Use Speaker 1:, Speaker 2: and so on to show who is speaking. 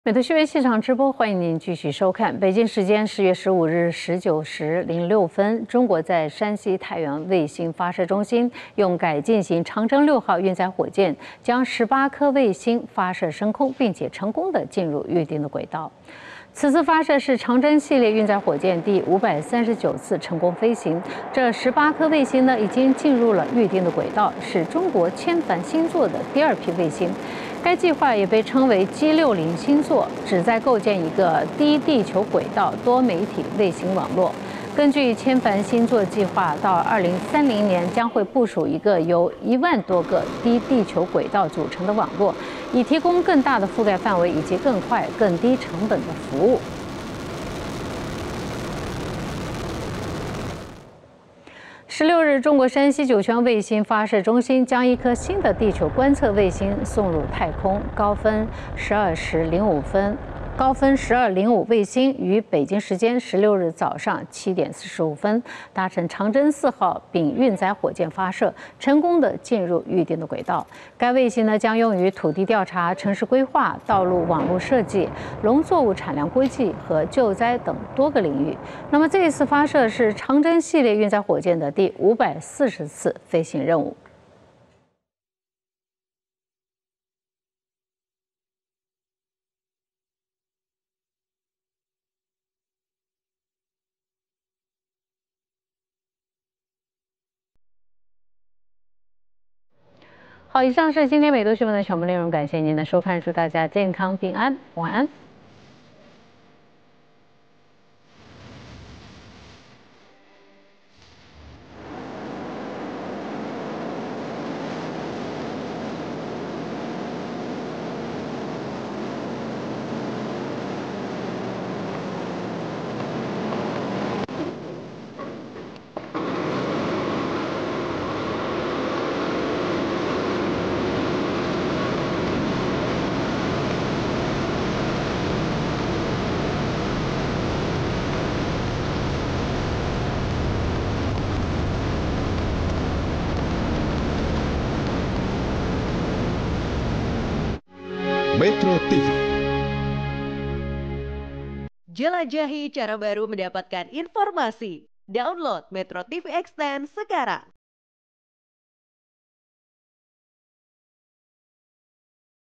Speaker 1: 美图新闻现场直播，欢迎您继续收看。北京时间10月15日19时06分，中国在山西太原卫星发射中心用改进型长征6号运载火箭将18颗卫星发射升空，并且成功地进入预定的轨道。此次发射是长征系列运载火箭第539次成功飞行。这18颗卫星呢，已经进入了预定的轨道，是中国千帆星座的第2批卫星。该计划也被称为 G60 星座，旨在构建一个低地球轨道多媒体卫星网络。根据千帆星座计划，到2030年将会部署一个由1万多个低地球轨道组成的网络，以提供更大的覆盖范围以及更快、更低成本的服务。16日，中国山西酒泉卫星发射中心将一颗新的地球观测卫星送入太空，高分12时05分。高分12:05卫星于北京时间16日早上7点45分搭乘长征4号丙运载火箭发射，成功地进入预定的轨道。该卫星呢将用于土地调查、城市规划、道路网络设计、农作物产量估计和救灾等多个领域。那么这一次发射是长征系列运载火箭的第540次飞行任务。好，以上是今天美图新闻的全部内容，感谢您的收看，祝大家健康平安，晚安。
Speaker 2: Metro TV.
Speaker 3: Jelajahi cara baru mendapatkan informasi. Download Metro TV Extend sekarang.